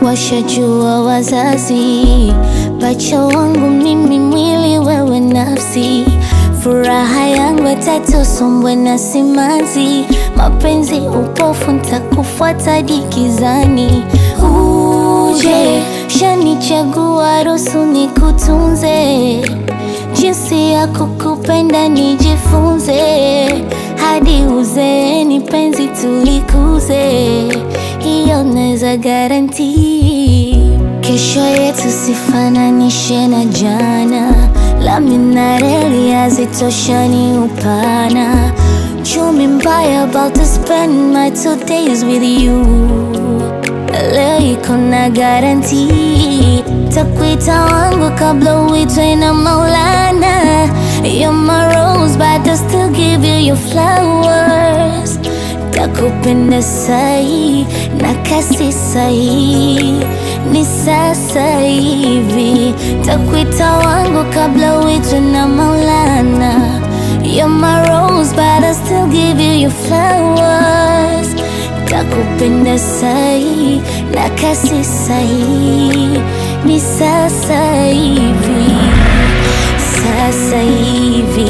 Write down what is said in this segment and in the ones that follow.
washajua wazazi. Pacha wangu mimi, mwili wewe nafsi, furaha yangu atatosombwe na simanzi. Mapenzi upofu, ntakufuata dikizani. Uje shanichagua, ruhusu nikutunze, jinsi ya kukupenda nijifunze, hadi uzeeni penzi tulikuze, hiyo naweza guarantee. Kesho yetu sifananishe na jana, lami na reli hazitoshani upana. Chumi mbaya, about to spend my 2 days with you. Leo iko na guarantee, takuita wangu kabla uitwe na Maulana. You're my rose, but I still give you your flowers. Takupenda sahi na kasi sahi, ni sasa hivi. Takuita wangu kabla uitwe na Maulana. You're my rose, but I still give you your flowers. Takupenda sahi na kasi sahi, ni sasa hivi. Sasa hivi,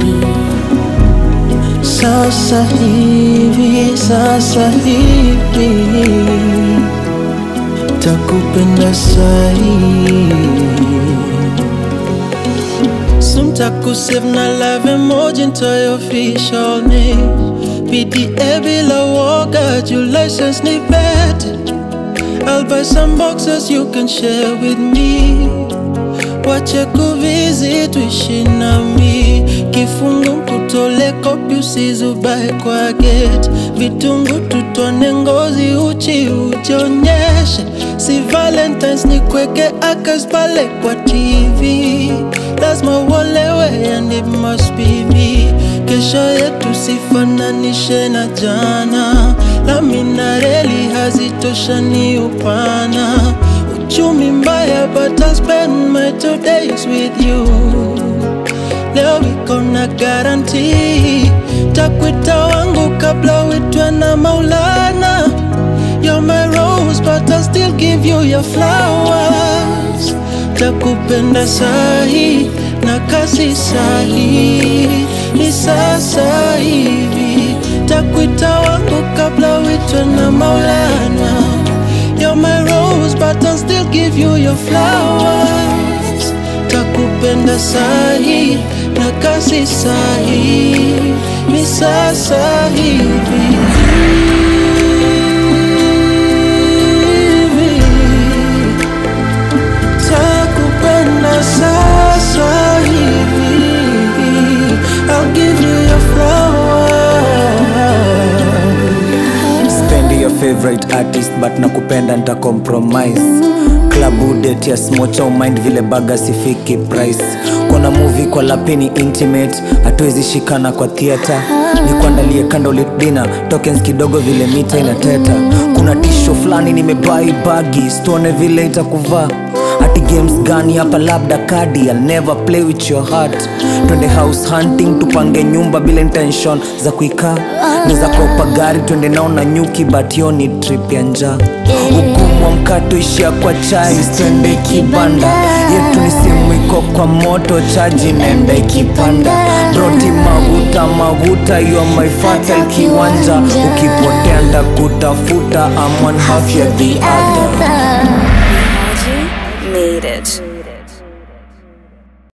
sasa hivi, sasa hivi, takupenda sahi. Soon takusave na love emoji into your official name. PDA bila woga, your license ni bet. I'll buy some boxes you can share with me. Wache kuvisit tuishi nami, kifungu kutole kopi usizubae kwa gate. Vitungu tutone ngozi uchi ujionyeshe, si Valentine's ni kweke akas pale kwa TV. Lazima uolewe and it must be me. Kesho yetu sifananishe na jana, lami na reli hazitoshani upana. Uchumi mbaya, but I'll spend my 2 days with you. Leo iko na guarantee, takuita wangu kabla uitwe na Maulana. You're my rose, but I'll still give you your flowers. Takupenda sahi na kasi sahi, ni sasa hivi. Takuita wangu kabla uitwe na Maulana. You're my rose, but I'll still give you your flowers. Takupenda sahi na kasi sahi, ni sasa hivi. Takupenda sasa hivi, I'll give you your flowers. Spendi your favorite artist, but nakupenda nita compromise. Club date ya smocha umind vile baga sifiki price. Kuna movie kwa lapini intimate, hatuwezi shikana kwa theater. Nikuandalie candlelit dinner, tokens kidogo vile mita inateta. Kuna tisho flani nimebuy bagi, stone vile itakuvaa. Ati games gani hapa labda kadi, I'll never play with your heart. Twende house hunting, tupange nyumba bila intention za kuikaa. Neza kopa gari, twende nao na nyuki, but yo ni trip ya njaa. Ugumu wa mkato ishia kwa chai, twende kibanda. Yetu ni simu iko kwa moto, chaji nenda ikipanda. Broti maguta maguta, you are my fatal kiwanja. Ukipotea ndakutafuta, I'm one half ya the other. Ihaji made it.